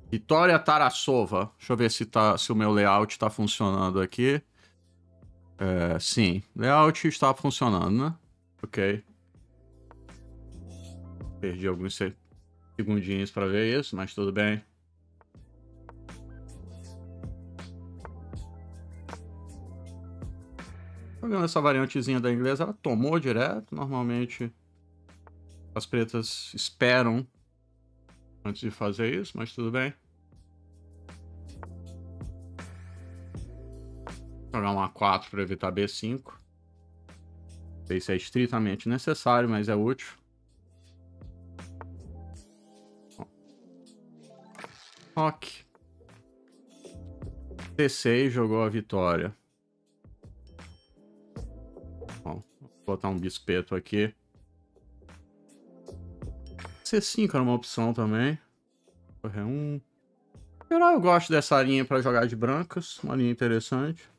Vitória Tarasova. Deixa eu ver se o meu layout tá funcionando aqui. Sim, layout está funcionando, né? Ok. Perdi alguns segundinhos para ver isso, mas tudo bem. Jogando essa variantezinha da inglesa, ela tomou direto. Normalmente as pretas esperam antes de fazer isso, mas tudo bem. Jogar um A4 para evitar B5. Não sei se é estritamente necessário, mas é útil. Ok. C6 jogou a vitória. Bom, vou botar um bispeto aqui. C5 era uma opção também. Correr 1. Em geral, eu gosto dessa linha para jogar de brancas. Uma linha interessante.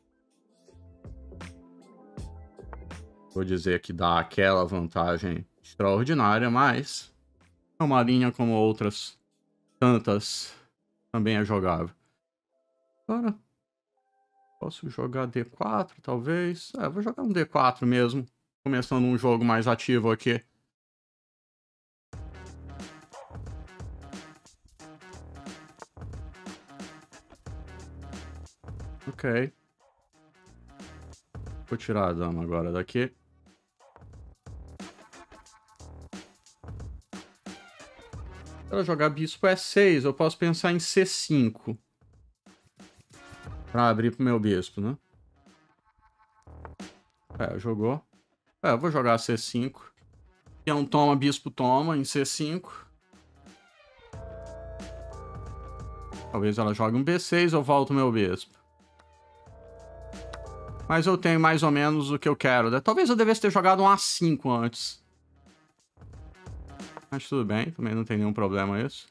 Vou dizer que dá aquela vantagem extraordinária, mas é uma linha como outras tantas também é jogável. Agora, posso jogar D4, talvez. Vou jogar um D4 mesmo. Começando um jogo mais ativo aqui. Ok. Vou tirar a dama agora daqui. Para jogar bispo E6, eu posso pensar em C5. Para abrir pro meu bispo, né? Jogou. Eu vou jogar C5. Peão toma, bispo toma em C5. Talvez ela jogue um B6, eu volto meu bispo. Mas eu tenho mais ou menos o que eu quero, né? Talvez eu devesse ter jogado um A5 antes. Mas tudo bem, também não tem nenhum problema isso.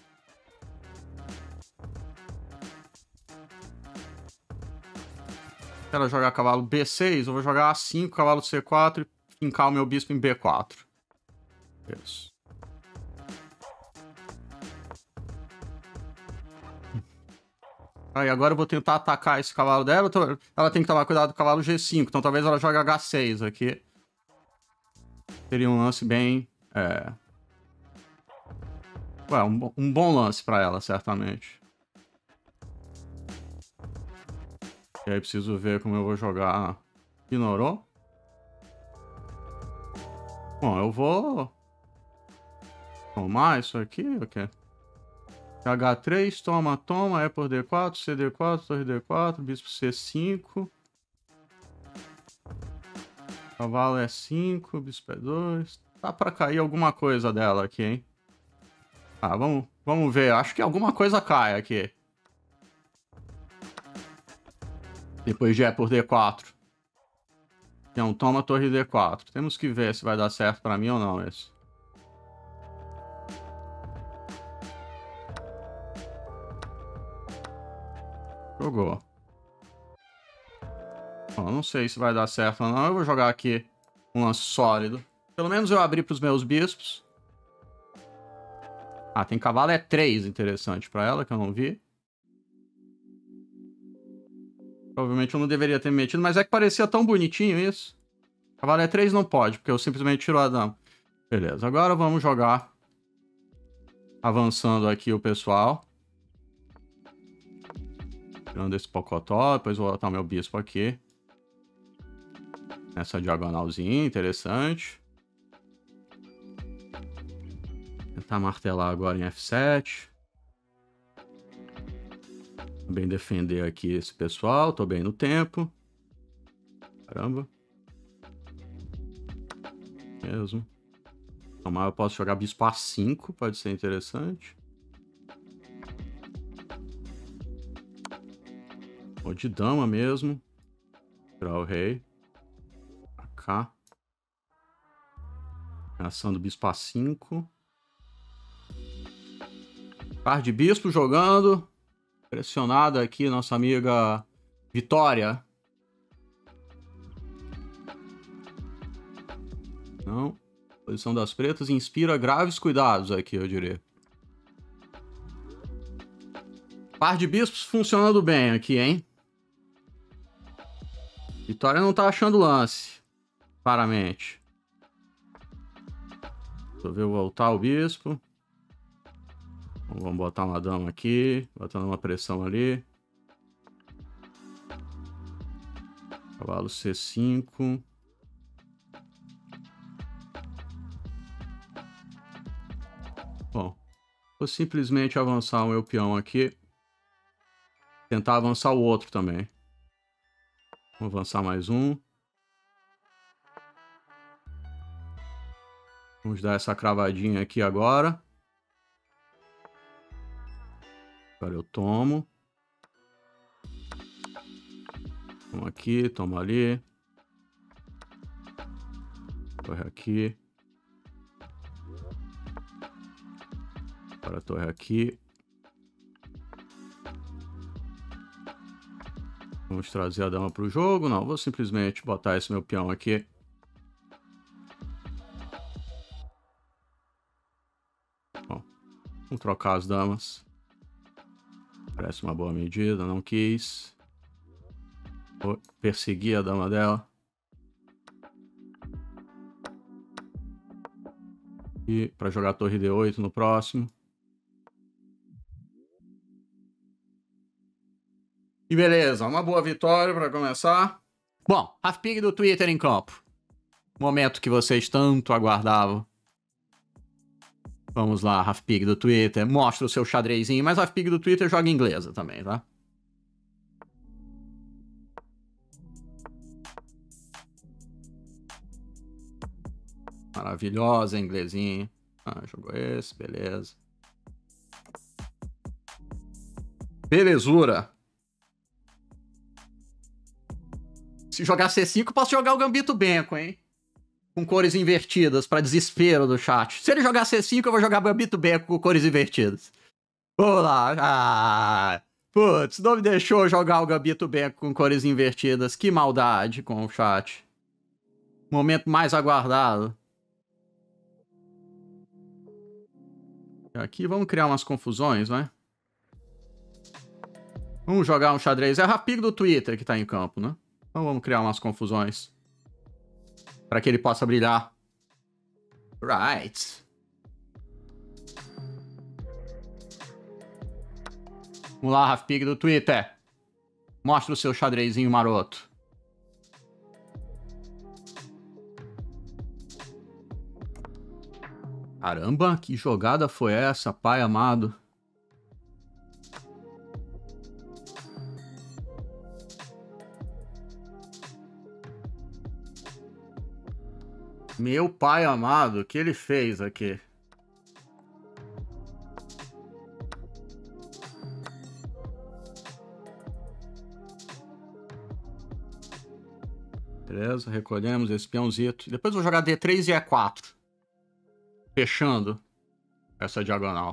Se ela jogar cavalo B6, eu vou jogar A5, cavalo C4 e fincar o meu bispo em B4. Isso. Aí agora eu vou tentar atacar esse cavalo dela. Ela tem que tomar cuidado com o cavalo G5. Então talvez ela jogue H6 aqui. Seria um lance bem... um bom lance pra ela, certamente. E aí preciso ver como eu vou jogar. Ignorou? Bom, eu vou... tomar isso aqui, ok? H3, toma, é por D4, CD4, torre D4, bispo C5. Cavalo E5, bispo E2. Dá pra cair alguma coisa dela aqui, hein? Vamos ver. Acho que alguma coisa cai aqui. Depois de E por D4. Então, toma torre D4. Temos que ver se vai dar certo pra mim ou não esse. Jogou. Bom, não sei se vai dar certo ou não. Eu vou jogar aqui um lance sólido. Pelo menos eu abri pros meus bispos. Tem cavalo E3 interessante pra ela, que eu não vi. Provavelmente eu não deveria ter me metido, mas é que parecia tão bonitinho isso. Cavalo E3 não pode, porque eu simplesmente tiro a dama. Beleza, agora vamos jogar. Avançando aqui o pessoal. Tirando esse pocotó, depois vou botar o meu bispo aqui. Nessa diagonalzinha, interessante. Tentar martelar agora em F7. Também defender aqui esse pessoal, tô bem no tempo. Caramba. Mesmo. Tomar, eu posso jogar bispo A5, pode ser interessante. Ou de dama mesmo. Tirar o rei. Pra cá. Ameaçando bispo A5. Par de bispo jogando. Pressionada aqui, nossa amiga Vitória. Não. Posição das pretas inspira graves cuidados aqui, eu diria. Par de bispos funcionando bem aqui, hein? Vitória não tá achando lance. Claramente. Resolveu voltar o bispo. Então, vamos botar uma dama aqui. Botando uma pressão ali. Cavalo C5. Bom, vou simplesmente avançar o meu peão aqui. Tentar avançar o outro também. Vamos avançar mais um. Vamos dar essa cravadinha aqui agora. Agora eu tomo. Toma aqui, toma ali. Torre aqui. Agora a torre aqui. Vamos trazer a dama para o jogo. Não, vou simplesmente botar esse meu peão aqui. Bom, vamos trocar as damas. Parece uma boa medida, não quis. Vou perseguir a dama dela. E para jogar a torre D8 no próximo. E beleza, uma boa vitória para começar. Bom, Rafpig do Twitter em campo. Momento que vocês tanto aguardavam. Vamos lá, Rafpig do Twitter. Mostra o seu xadrezinho, mas Rafpig do Twitter joga inglesa também, tá? Maravilhosa, inglesinha. Ah, jogou esse, beleza. Belezura. Se jogar C5, posso jogar o Gambito Benco, hein? Com cores invertidas, pra desespero do chat. Se ele jogar C5, eu vou jogar Gambito Benco com cores invertidas. Vamos lá. Ah, putz, não me deixou jogar o Gambito Benco com cores invertidas. Que maldade com o chat. Momento mais aguardado. Aqui vamos criar umas confusões, né? Vamos jogar um xadrez. É o Rafpig do Twitter que tá em campo, né? Então vamos criar umas confusões. Para que ele possa brilhar. Right. Vamos lá, Rafpig do Twitter. Mostra o seu xadrezinho maroto. Caramba, que jogada foi essa, pai amado? Meu pai amado, o que ele fez aqui? Beleza, recolhemos esse peãozito. Depois eu vou jogar D3 e E4. Fechando essa diagonal.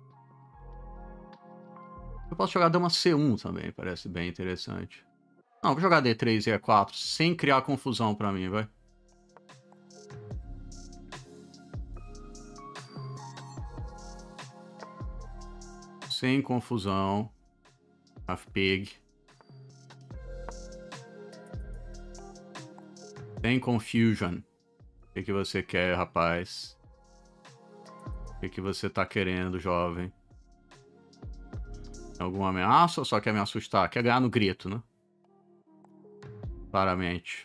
Eu posso jogar dama C1 também, parece bem interessante. Não, vou jogar D3 e E4 sem criar confusão pra mim, vai. Sem confusão. Rafpig. Sem confusion. O que você quer, rapaz? O que você tá querendo, jovem? Alguma ameaça ou só quer me assustar? Quer ganhar no grito, né? Claramente.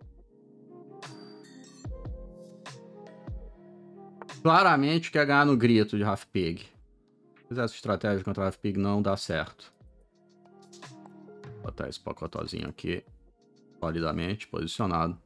Claramente quer ganhar no grito de Rafpig. Se fizer essa estratégia contra o Rafpig não dá certo. Vou botar esse pacotozinho aqui. Solidamente posicionado.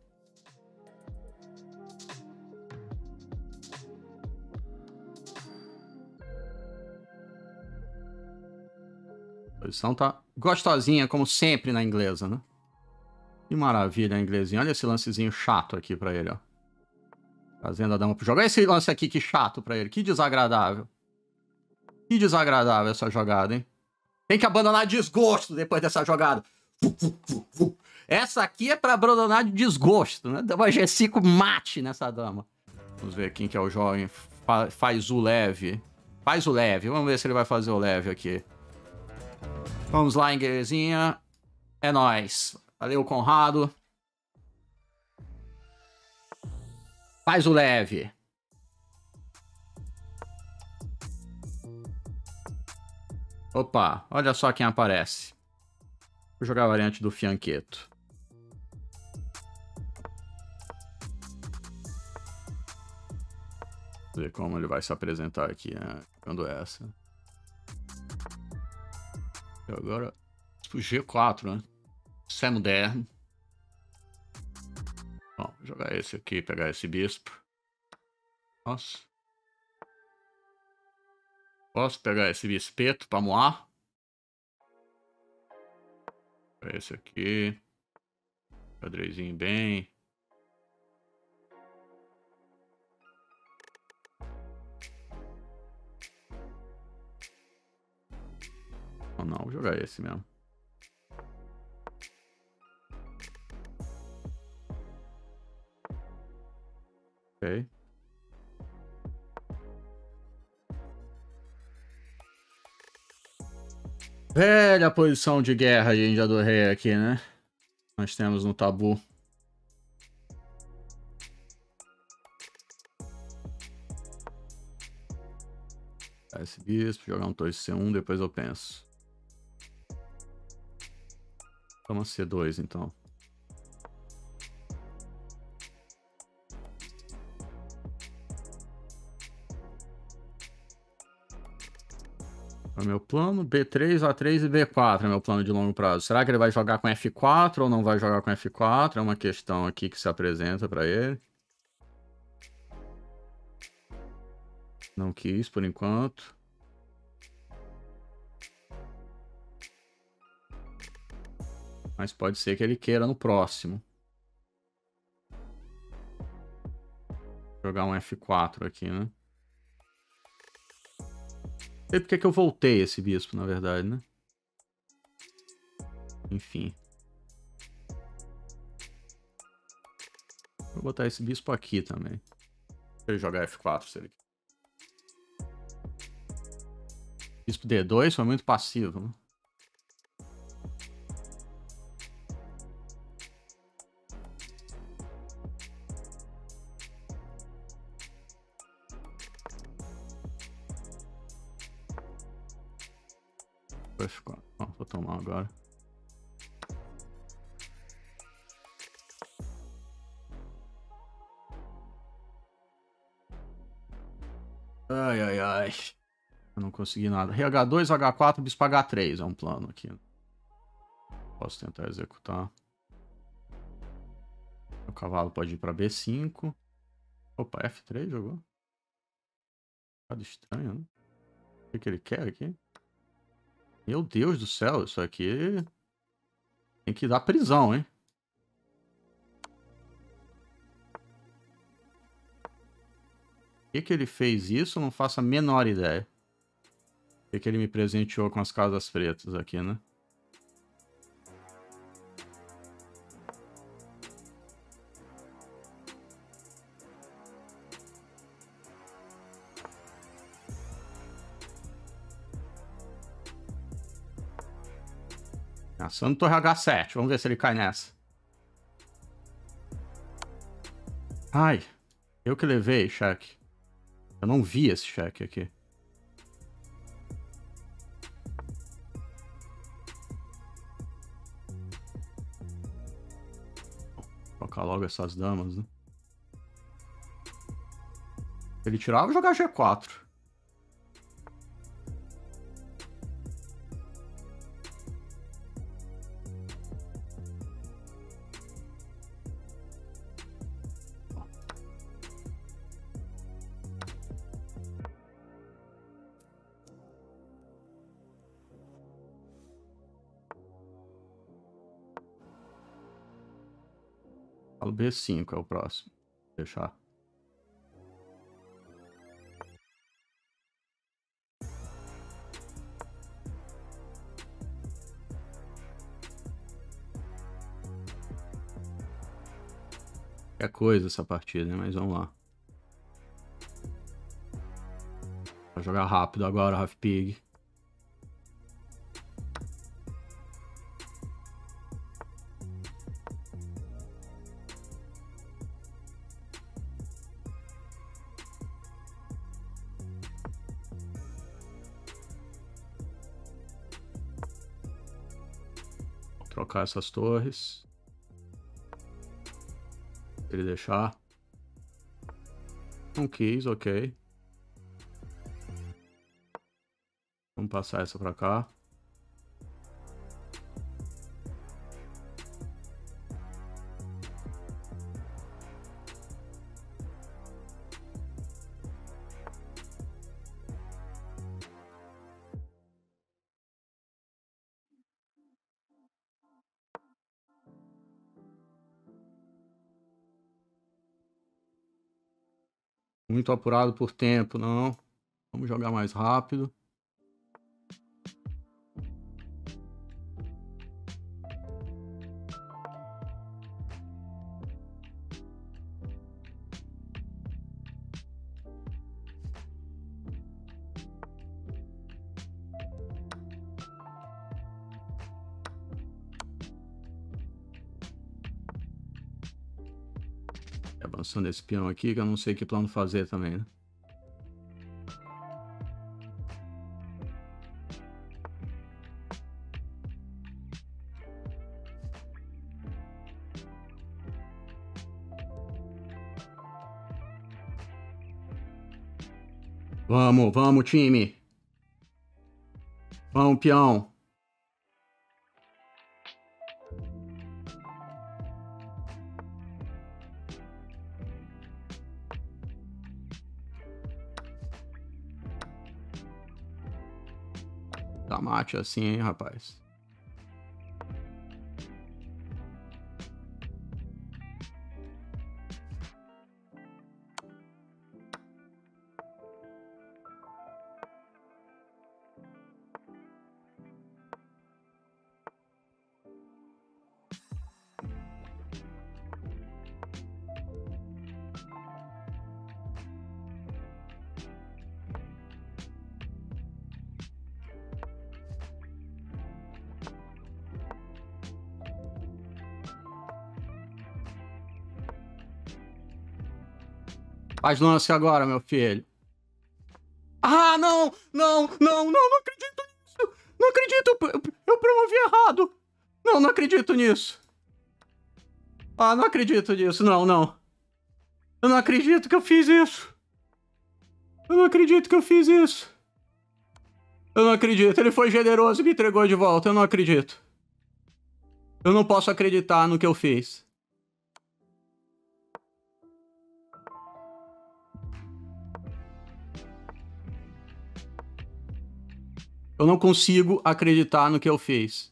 A posição tá gostosinha, como sempre na inglesa, né? Que maravilha a inglesinha. Olha esse lancezinho chato aqui pra ele, ó. Trazendo a dama pro jogo. Olha esse lance aqui, que chato pra ele. Que desagradável. Que desagradável essa jogada, hein? Tem que abandonar desgosto depois dessa jogada. Essa aqui é pra abandonar de desgosto, né? Dama G5 mate nessa dama. Vamos ver quem que é o jovem. Faz o leve. Faz o leve. Vamos ver se ele vai fazer o leve aqui. Vamos lá, inglesinha. É nóis. Valeu, Conrado. Faz o leve. Opa, olha só quem aparece. Vou jogar a variante do Fianqueto. Ver como ele vai se apresentar aqui, né? Quando é essa. E agora, G4, né? Isso é moderno. Bom, vou jogar esse aqui, pegar esse bispo. Nossa. Posso pegar esse bispeto pra moar? Esse aqui. Xadrezinho bem. Ou não, vou jogar esse mesmo. Ok. Velha posição de guerra de Índia do Rei aqui, né? Nós temos no tabu. Esse bispo, jogar um torre C1, depois eu penso. Toma C2, então. É o meu plano, B3, A3 e B4 é meu plano de longo prazo. Será que ele vai jogar com F4 ou não vai jogar com F4? É uma questão aqui que se apresenta para ele. Não quis, por enquanto. Mas pode ser que ele queira no próximo. Jogar um F4 aqui, né? Não sei porque que eu voltei esse bispo, na verdade, né? Enfim. Vou botar esse bispo aqui também. Pra ele jogar F4, se ele quer. Bispo D2 foi muito passivo, né? F4. Ó, vou tomar agora. Ai, ai, ai. Eu não consegui nada. Rei H2, H4, bispo H3 é um plano aqui. Posso tentar executar. O cavalo pode ir para B5. Opa, F3 jogou. Nada estranho, né? O que ele quer aqui? Meu Deus do céu, isso aqui tem que dar prisão, hein? Por que ele fez isso? Eu não faço a menor ideia. Por que ele me presenteou com as casas pretas aqui, né? Ação torre H7. Vamos ver se ele cai nessa. Ai, eu que levei cheque. Eu não vi esse cheque aqui. Vou colocar logo essas damas, né? Se ele tirar, eu vou jogar G4. Falo B5 é o próximo. Vou deixar. É coisa essa partida, né? Mas vamos lá. Vou jogar rápido agora, Half Pig. trocar essas torres. Se ele deixar. Não quis, ok. Vamos passar essa pra cá. Muito apurado por tempo, não. Vamos jogar mais rápido. Avançando esse peão aqui, que eu não sei que plano fazer também, né? Vamos, vamos, time. Vamos, peão. Dá mate assim, hein, rapaz. Faz lance agora, meu filho. Ah, não! Não, não, não, não acredito nisso! Não acredito! Eu promovi errado! Não, não acredito nisso! Ah, não acredito nisso, não, não. Eu não acredito que eu fiz isso! Eu não acredito que eu fiz isso! Eu não acredito, ele foi generoso e me entregou de volta, eu não acredito. Eu não posso acreditar no que eu fiz. Eu não consigo acreditar no que eu fiz.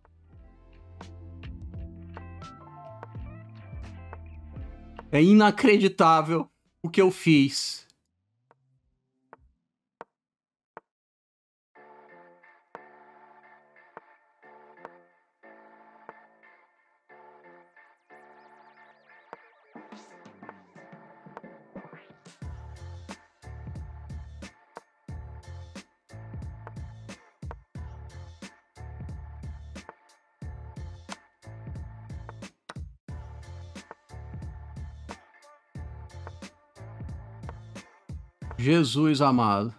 É inacreditável o que eu fiz. Jesus amado.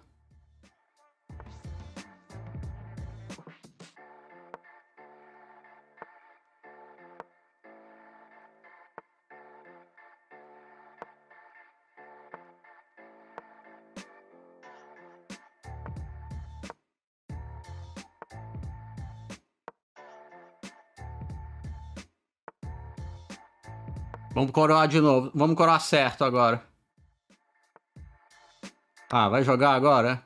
Vamos coroar de novo. Vamos coroar certo agora. Ah, vai jogar agora?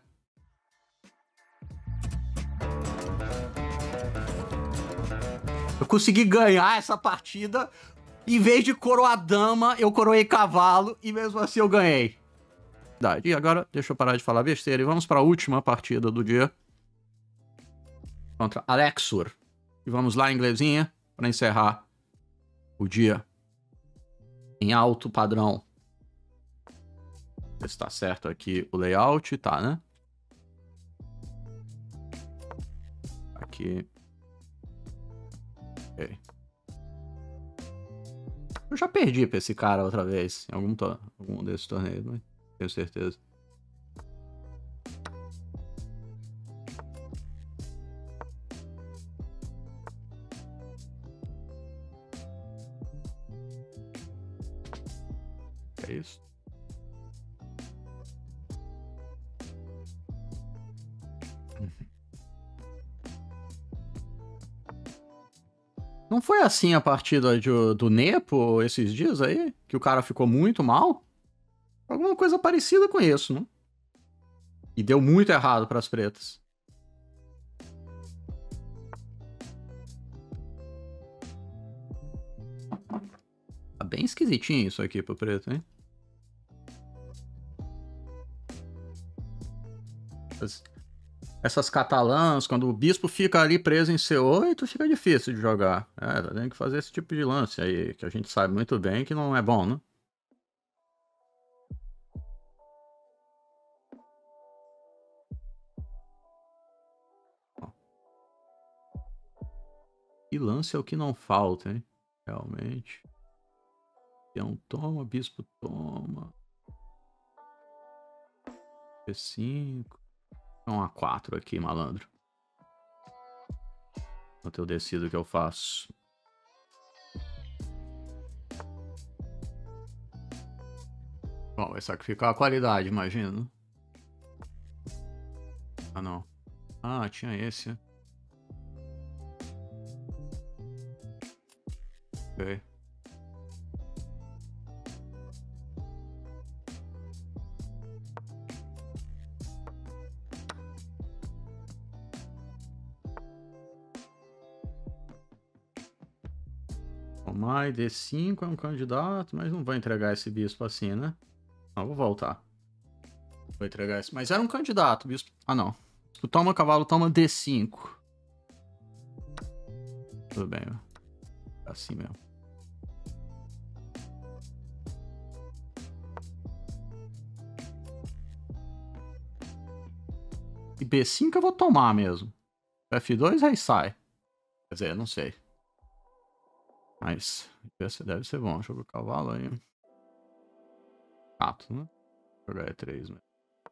Eu consegui ganhar essa partida. Em vez de coroar dama, eu coroei cavalo. E mesmo assim eu ganhei. E agora, deixa eu parar de falar besteira. E vamos para a última partida do dia. Contra Alexur. E vamos lá, inglesinha, para encerrar o dia em alto padrão. Ver se tá certo aqui o layout. Tá, né? Aqui. Ok. Eu já perdi pra esse cara outra vez. Em algum desses torneios, mas tenho certeza. que é isso? Não foi assim a partida do Nepo esses dias aí? Que o cara ficou muito mal? Alguma coisa parecida com isso, né? E deu muito errado pras pretas. Tá bem esquisitinho isso aqui pro preto, hein? Essas catalãs, quando o bispo fica ali preso em C8, fica difícil de jogar. É, tem que fazer esse tipo de lance aí, que a gente sabe muito bem que não é bom, né? E lance é o que não falta, hein? Realmente. Peão toma, bispo toma. P5. Então A4 aqui, malandro. Enquanto eu decido o que eu faço. Bom, vai sacrificar a qualidade, imagina. Ah, não. Ah, tinha esse. Ok. Tomai D5 é um candidato, mas não vou entregar esse bispo assim, né? Não, vou voltar. Vou entregar esse. Mas era um candidato, bispo. Ah, não. Bispo toma, cavalo toma D5. Tudo bem, ó. Assim mesmo. E B5 eu vou tomar mesmo. F2 aí sai. Quer dizer, eu não sei. Mas deve ser bom. Jogo cavalo aí. Gato, né? Jogar E3 mesmo.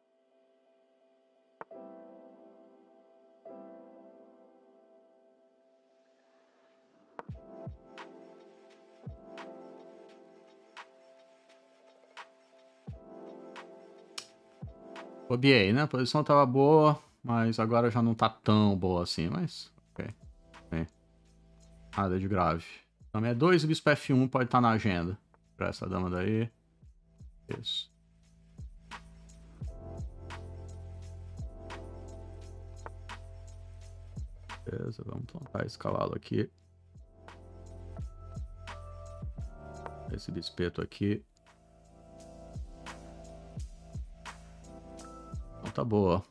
Bobiei, né? A posição tava boa, mas agora já não tá tão boa assim, mas ok. Bem, nada de grave. Também é 2, o bispo F1 pode estar na agenda. Pra essa dama daí. Isso. Beleza, vamos plantar esse cavalo aqui. Esse bispeto aqui. Então tá boa.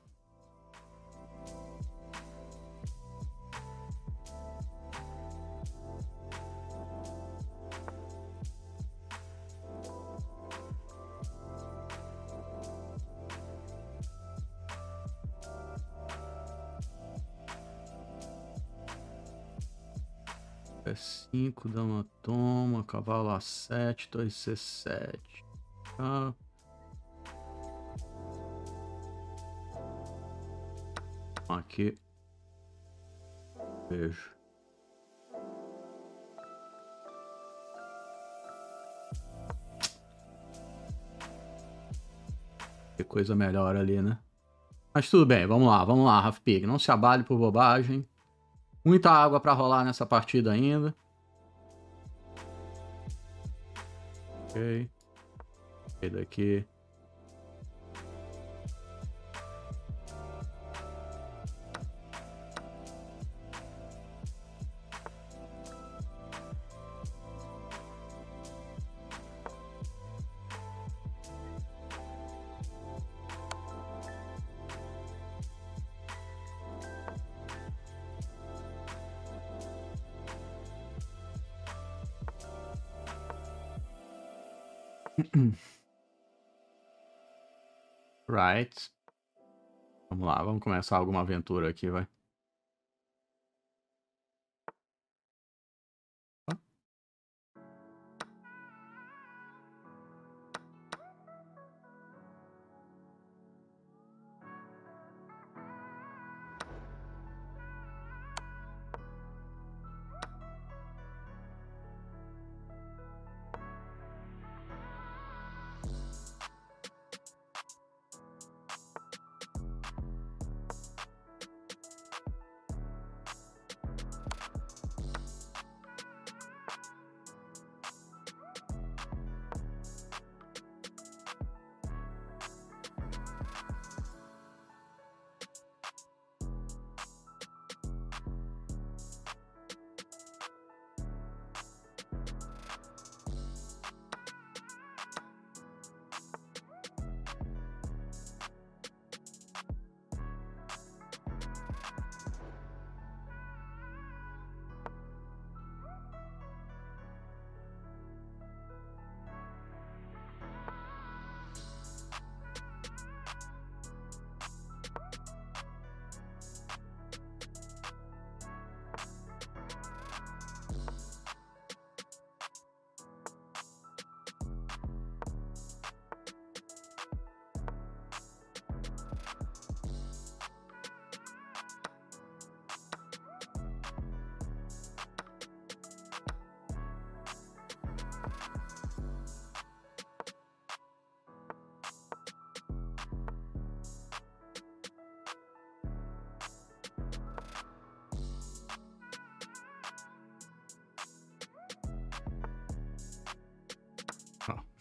E5, dama toma, cavalo A7, 2C7. Ah. Aqui. Vejo. Que coisa melhor ali, né? Mas tudo bem, vamos lá, Raf Pig. Não se abale por bobagem. Muita água pra rolar nessa partida ainda. Ok. E daqui. Right. Vamos lá, vamos começar alguma aventura aqui, vai.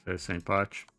Esse é empate.